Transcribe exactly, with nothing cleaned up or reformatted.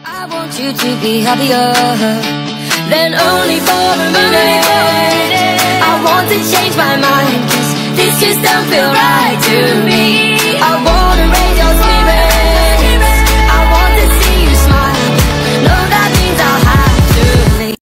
I want you to be happier than only for a minute. I want to change my mind, 'cause this just don't feel right to me.